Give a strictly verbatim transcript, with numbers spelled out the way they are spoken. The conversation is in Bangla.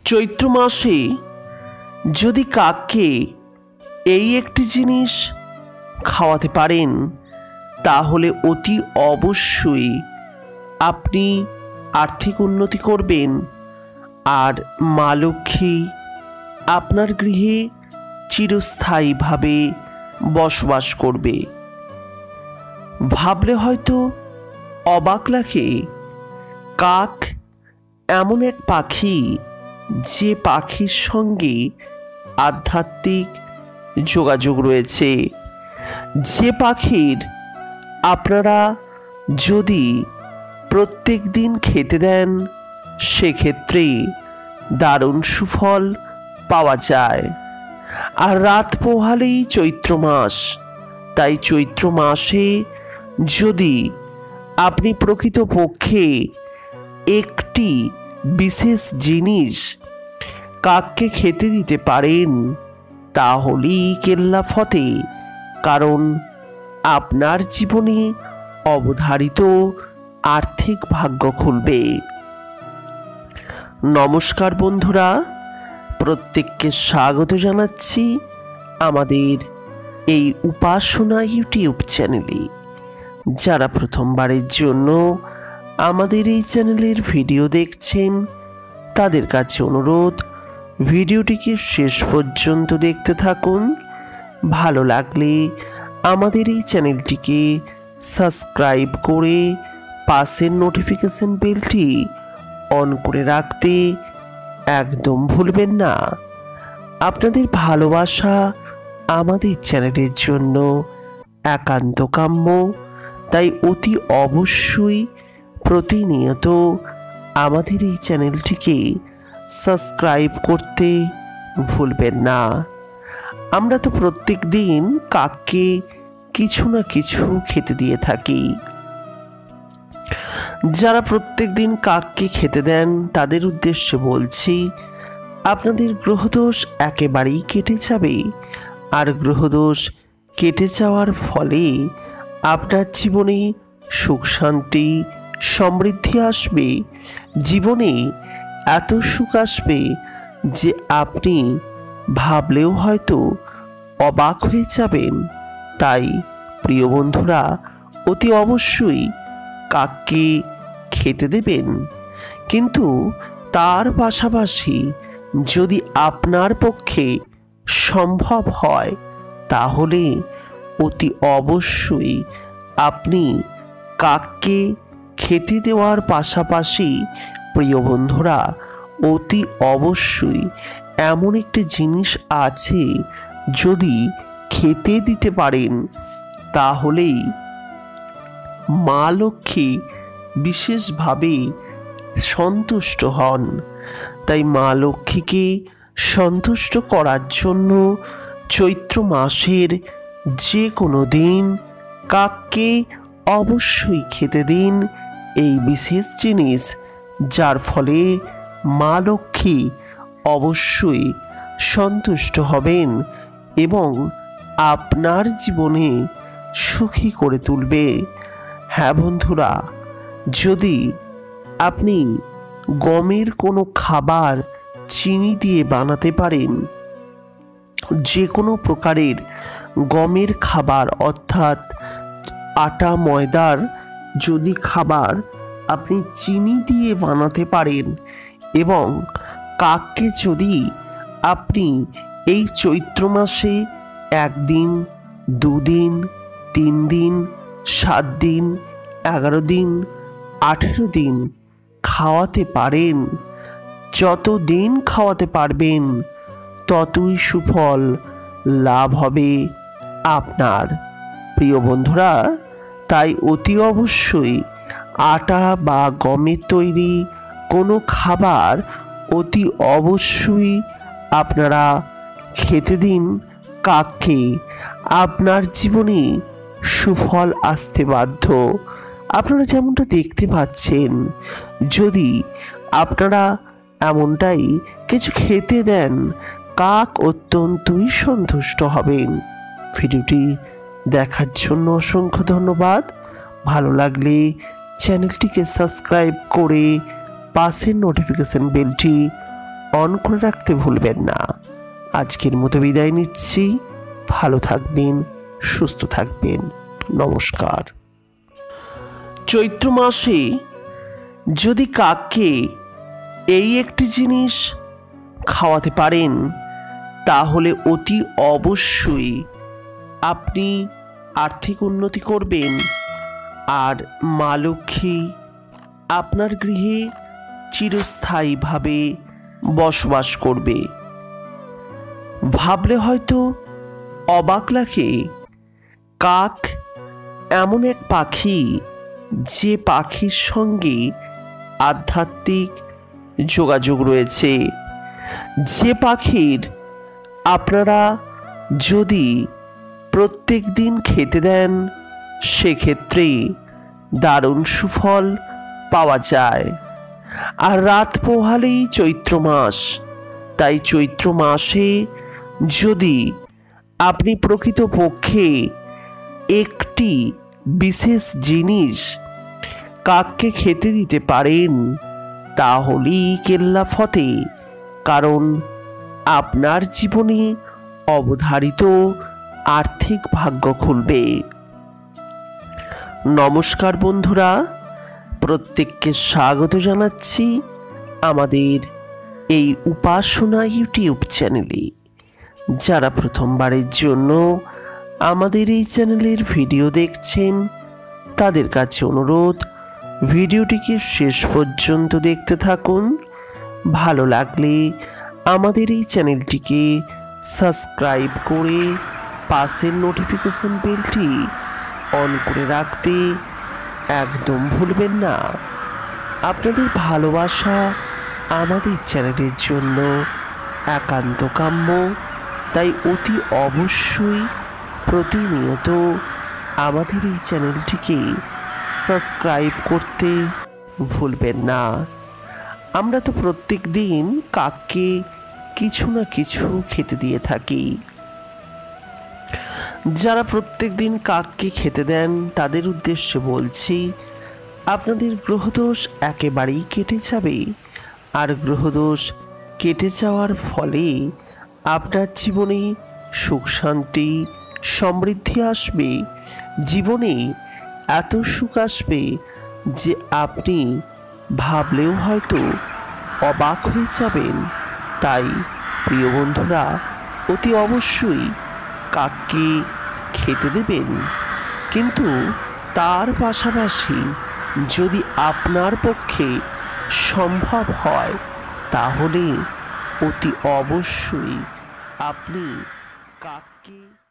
চৈত্র মাসে যদি কাককে এই একটি জিনিস খাওয়াতে পারেন তাহলে অতি অবশ্যই আপনি আর্থিক উন্নতি করবেন আর মা লক্ষ্মী আপনার গৃহে চিরস্থায়ীভাবে বসবাস করবে। ভাবলে হয়তো অবাক লাগে, কাক এমন এক পাখি যে পাখির সঙ্গে আধ্যাত্মিক যোগাযোগ রয়েছে, যে পাখির আপনারা যদি প্রত্যেক দিন খেতে দেন সেক্ষেত্রে দারুণ সুফল পাওয়া যায়। আর রাত পোহালেই চৈত্র মাস, তাই চৈত্র মাসে যদি আপনি প্রকৃতপক্ষে একটি বিশেষ জিনিস কাককে খেতে দিতে পারেন তাহলেই কেল্লা ফতে, কারণ আপনার জীবনে অবধারিত আর্থিক ভাগ্য খুলবে। নমস্কার বন্ধুরা, প্রত্যেককে স্বাগত জানাচ্ছি আমাদের এই উপাসনা ইউটিউব চ্যানেলে। যারা প্রথমবারের জন্য আমাদের এই চ্যানেলের ভিডিও দেখছেন তাদের কাছে অনুরোধ, ভিডিওটিকে শেষ পর্যন্ত দেখতে থাকুন। ভালো লাগলে আমাদের এই চ্যানেলটিকে সাবস্ক্রাইব করে পাশের নোটিফিকেশন বেলটি অন করে রাখতে একদম ভুলবেন না। আপনাদের ভালোবাসা আমাদের চ্যানেলের জন্য একান্ত কাম্য, তাই অতি অবশ্যই প্রতিনিয়ত আমাদের এই চ্যানেলটিকে সাবস্ক্রাইব করতে ভুলবেন না। আমরা তো প্রত্যেক দিন কাককে কিছু না কিছু খেতে দিয়ে থাকি। যারা প্রত্যেক দিন কাককে খেতে দেন তাদের উদ্দেশ্যে বলছি, আপনাদের গ্রহদোষ একেবারেই কেটে যাবে। আর গ্রহদোষ কেটে যাওয়ার ফলে আপনার জীবনে সুখ শান্তি সমৃদ্ধি আসবে। জীবনে এত সুখ আসবে যে আপনি ভাবলেও হয়তো অবাক হয়ে যাবেন। তাই প্রিয় বন্ধুরা, অতি অবশ্যই কাককে খেতে দেবেন, কিন্তু তার পাশাপাশি যদি আপনার পক্ষে সম্ভব হয় তাহলে অতি অবশ্যই আপনি কাককে খেতে দেওয়ার পাশাপাশি প্রিয় বন্ধুরা অতি অবশ্যই এমন একটি জিনিস আছে, যদি খেতে দিতে পারেন তাহলেই মা লক্ষ্মী বিশেষভাবে সন্তুষ্ট হন। তাই মা লক্ষ্মীকে সন্তুষ্ট করার জন্য চৈত্র মাসের যে কোনো দিন কাককে অবশ্যই খেতে দিন এই বিশেষ জিনিস, যার ফলে মা লক্ষ্মী অবশ্যই সন্তুষ্ট হবেন এবং আপনার জীবনে সুখী করে তুলবে। হ্যাঁ বন্ধুরা, যদি আপনি গমের কোনো খাবার চিনি দিয়ে বানাতে পারেন, যে কোনো প্রকারের গমের খাবার অর্থাৎ আটা ময়দার যদি খাবার আপনি চিনি দিয়ে বানাতে পারেন এবং কাককে যদি আপনি এই চৈত্র মাসে একদিন, দুদিন, তিন দিন, সাত দিন, এগারো দিন, আঠেরো দিন খাওয়াতে পারেন, যত দিন খাওয়াতে পারবেন ততই সুফল লাভ হবে আপনার। প্রিয় বন্ধুরা, তাই অতি অবশ্যই আটা বা গমের তৈরি কোনো খাবার অতি অবশ্যই আপনারা খেতে দিন কাককে। আপনার জীবনে সুফল আসতে বাধ্য। আপনারা যেমনটা দেখতে পাচ্ছেন, যদি আপনারা এমনটাই কিছু খেতে দেন কাক অত্যন্তই সন্তুষ্ট হবেন। ভিডিওটি দেখার জন্য অসংখ্য ধন্যবাদ। ভালো লাগলে চ্যানেলটিকে সাবস্ক্রাইব করে পাশের নোটিফিকেশন বেলটি অন করে রাখতে ভুলবেন না। আজকের মতো বিদায় নিচ্ছি। ভালো থাকবেন, সুস্থ থাকবেন। নমস্কার। চৈত্র মাসে যদি কাককে এই একটি জিনিস খাওয়াতে পারেন, তাহলে অতি অবশ্যই আপনি আর্থিক উন্নতি করবেন, আর মা লক্ষ্মী আপনার গৃহে চিরস্থায়ীভাবে বসবাস করবে। ভাবলে হয়তো অবাক লাগে, কাক এমন এক পাখি যে পাখির সঙ্গে আধ্যাত্মিক যোগাযোগ রয়েছে, যে পাখির আপনারা যদি প্রত্যেক দিন খেতে দেন সেক্ষেত্রে দারুণ সুফল পাওয়া যায়। আর রাত পোহালেই চৈত্র মাস, তাই চৈত্র মাসে যদি আপনি প্রকৃতপক্ষে একটি বিশেষ জিনিস কাককে খেতে দিতে পারেন, তাহলেই কেল্লা ফতে, কারণ আপনার জীবনে অবধারিত আর্থিক ভাগ্য খুলবে। নমস্কার বন্ধুরা, প্রত্যেককে স্বাগত জানাচ্ছি আমাদের এই উপাসনা ইউটিউব চ্যানেলে। যারা প্রথমবারের জন্য আমাদের এই চ্যানেলের ভিডিও দেখছেন, তাদের কাছে অনুরোধ, ভিডিওটিকে শেষ পর্যন্ত দেখতে থাকুন। ভালো লাগলে আমাদের এই চ্যানেলটিকে সাবস্ক্রাইব করে পাশের নোটিফিকেশন বেলটি অন করে রাখতে একদম ভুলবেন না। আপনাদের ভালোবাসা আমাদের চ্যানেলের জন্য একান্ত কাম্য, তাই অতি অবশ্যই প্রতিনিয়ত আমাদের এই চ্যানেলটিকে সাবস্ক্রাইব করতে ভুলবেন না। আমরা তো প্রত্যেক দিন কাককে কিছু না কিছু খেতে দিয়ে থাকি। যারা প্রত্যেক দিন কাককে খেতে দেন তাদের উদ্দেশ্যে বলছি, আপনাদের গ্রহদোষ একেবারেই কেটে যাবে। আর গ্রহদোষ কেটে যাওয়ার ফলে আপনার জীবনে সুখ শান্তি সমৃদ্ধি আসবে। জীবনে এত সুখ আসবে যে আপনি ভাবলেও হয়তো অবাক হয়ে যাবেন। তাই প্রিয় বন্ধুরা, অতি অবশ্যই কাককে খেতে দেবেন, কিন্তু তার পাশাপাশি যদি আপনার পক্ষে সম্ভব হয় তাহলে অতি অবশ্যই আপনি কাককে